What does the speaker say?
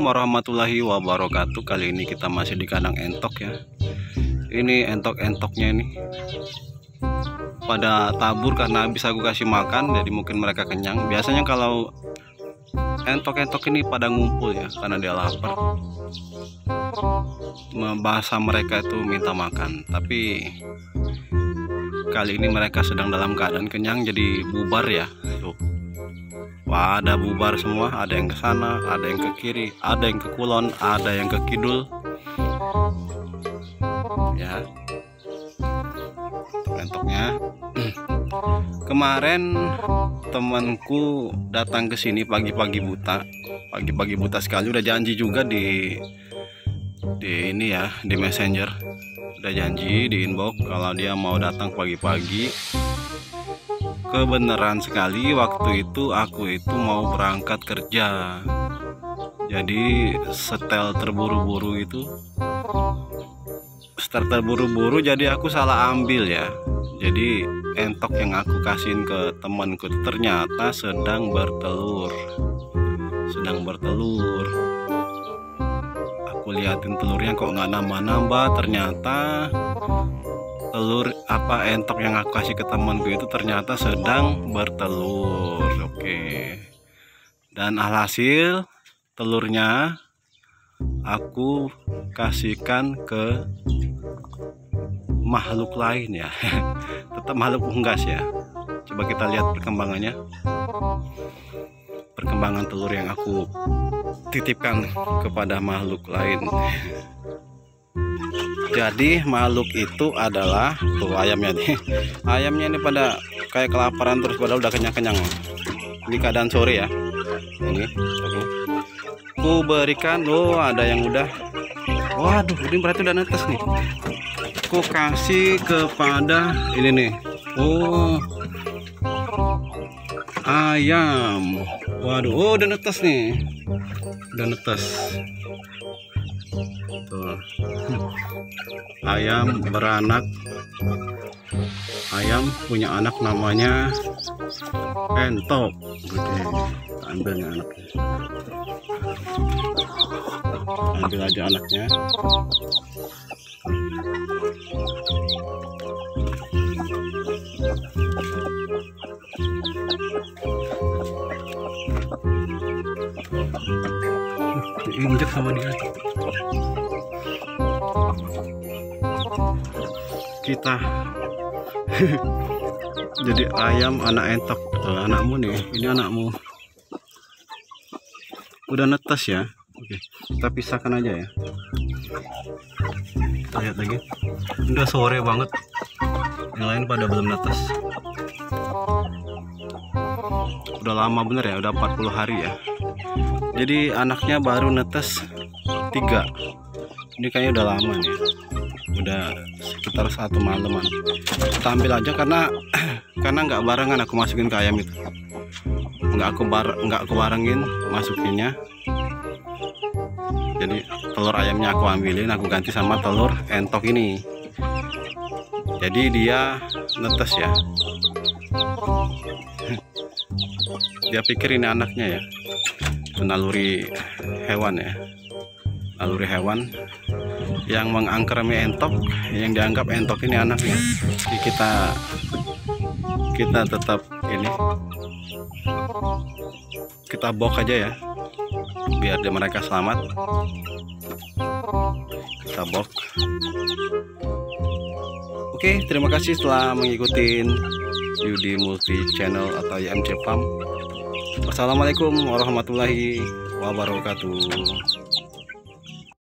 warahmatullahi wabarakatuh. Kali ini kita masih di kandang entok ya. Ini entok-entoknya ini pada tabur karena habis aku kasih makan, jadi mungkin mereka kenyang. Biasanya kalau entok-entok ini pada ngumpul ya karena dia lapar. Bahasa mereka itu minta makan, tapi kali ini mereka sedang dalam keadaan kenyang, jadi bubar ya. Tuh. Wah, ada bubar semua, ada yang ke sana, ada yang ke kiri, ada yang ke kulon, ada yang ke kidul. Ya. Entoknya. Kemarin temanku datang ke sini pagi-pagi buta. Pagi-pagi buta sekali, udah janji juga di ini ya, di Messenger. Udah janji di inbox kalau dia mau datang pagi-pagi. Kebenaran sekali, waktu itu aku itu mau berangkat kerja, jadi setel terburu-buru jadi aku salah ambil ya. Jadi entok yang aku kasihin ke temanku ternyata sedang bertelur. Aku liatin telurnya kok nggak nambah-nambah, ternyata telur entok yang aku kasih ke temanku itu ternyata sedang bertelur. Oke. Dan alhasil telurnya aku kasihkan ke makhluk lain ya. Tetap makhluk unggas ya. Coba kita lihat perkembangannya. Perkembangan telur yang aku titipkan kepada makhluk lain. Jadi makhluk itu adalah tuh ayamnya nih. Ayamnya ini pada kayak kelaparan terus, padahal udah kenyang-kenyang. Ini keadaan sore ya. Ini aku berikan, ada yang udah. Waduh, ini berarti udah netes nih. Aku kasih kepada ini nih. Ayam. Waduh, udah netes nih. Udah netes. Tuh. Ayam beranak. Ayam punya anak namanya entok. Oke, ambilnya anaknya. Ambil aja anaknya. Diinjek sama dia. Kita jadi ayam anak entok. Anakmu nih, ini anakmu udah netes ya. Oke, kita pisahkan aja ya. Kita lihat lagi, udah sore banget, yang lain pada belum netes. Udah lama bener ya, udah 40 hari ya. Jadi anaknya baru netes 3. Ini kayaknya udah lama nih, udah sekitar 1 malaman. Kita ambil aja karena nggak barengan aku masukin ke ayam itu. Nggak aku barengin masukinnya. Jadi telur ayamnya aku ambilin, aku ganti sama telur entok ini. Jadi dia netes ya. Dia pikir ini anaknya ya. Naluri hewan ya. Naluri hewan yang mengangkermi entok, yang dianggap entok ini anaknya. Jadi kita tetap ini, kita bok aja ya, biar mereka selamat. Kita bok. Oke, terima kasih telah mengikuti Yudi Multi Channel atau YMC Farm. Wassalamualaikum warahmatullahi wabarakatuh.